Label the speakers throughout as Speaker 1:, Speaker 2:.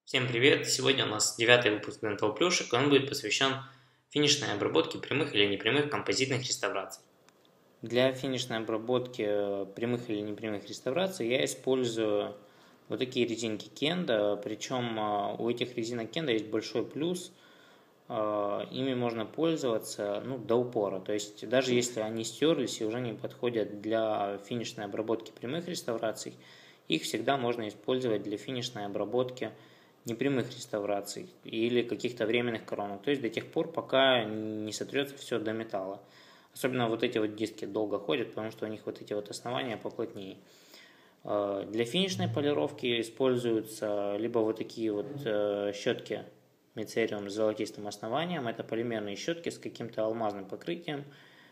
Speaker 1: Всем привет! Сегодня у нас 9-й выпуск Dental Плюшек, он будет посвящен финишной обработке прямых или непрямых композитных реставраций. Для финишной обработки прямых или непрямых реставраций я использую вот такие резинки Kendo, причем у этих резинок Kendo есть большой плюс, ими можно пользоваться до упора, то есть даже если они стерлись и уже не подходят для финишной обработки прямых реставраций, их всегда можно использовать для финишной обработки непрямых реставраций или каких-то временных коронок, то есть до тех пор, пока не сотрется все до металла. Особенно вот эти вот диски долго ходят, потому что у них вот эти вот основания поплотнее. Для финишной полировки используются либо вот такие вот щетки Mecerium с золотистым основанием, это полимерные щетки с каким-то алмазным покрытием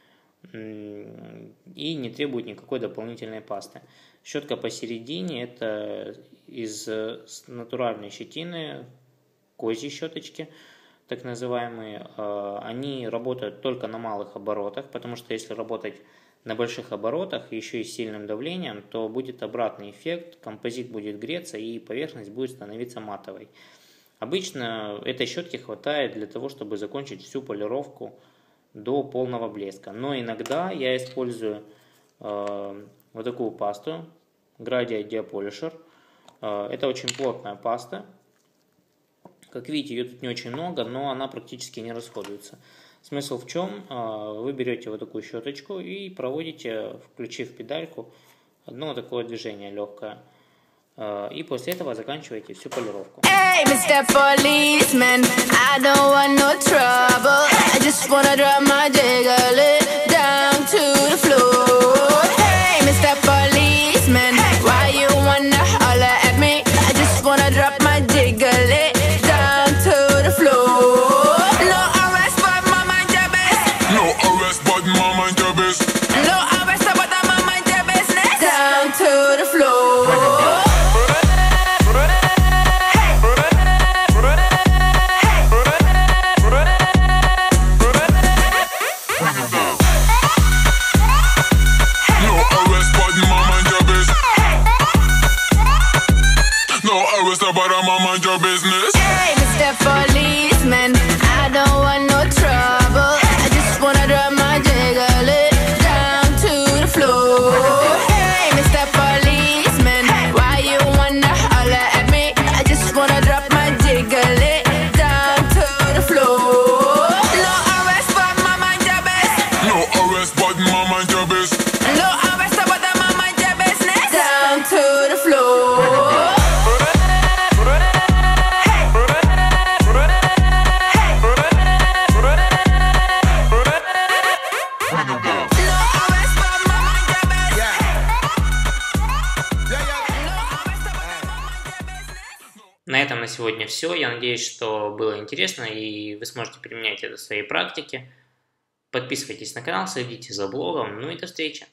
Speaker 1: и не требуют никакой дополнительной пасты. Щетка посередине это из натуральной щетины, козьи щеточки, так называемые. Они работают только на малых оборотах, потому что если работать на больших оборотах, еще и с сильным давлением, то будет обратный эффект, композит будет греться и поверхность будет становиться матовой. Обычно этой щетки хватает для того, чтобы закончить всю полировку до полного блеска. Но иногда я использую вот такую пасту Gradia Deopolisher. Это очень плотная паста. Как видите, ее тут не очень много, но она практически не расходуется. Смысл в чем? Вы берете вот такую щеточку и проводите, включив педальку, одно такое движение легкое. И после этого заканчиваете всю полировку. Hey, Mr. Policeman, I don't want no trouble. I just wanna drop my jiggle down to the floor. Hey, Mr. Policeman, why you wanna holler at me? I just wanna drop my jiggle down to the floor. No arrest, but my mind your business. No arrest, but my mind your business. No arrest, but my mind your business. Down to the floor.
Speaker 2: But I'm mind your business.
Speaker 3: Hey, Mr. Policeman, I don't want no trouble. I just wanna drop my jiggle down to the floor. Hey, Mr. Policeman, why you wanna holler at me? I just wanna drop my jiggle down to the floor. No arrest, but my mind your business.
Speaker 2: No arrest, but my mind your business.
Speaker 3: No arrest, but my mind your business. Down to the floor.
Speaker 1: На этом на сегодня все. Я надеюсь, что было интересно и вы сможете применять это в своей практике. Подписывайтесь на канал, следите за блогом. Ну и до встречи!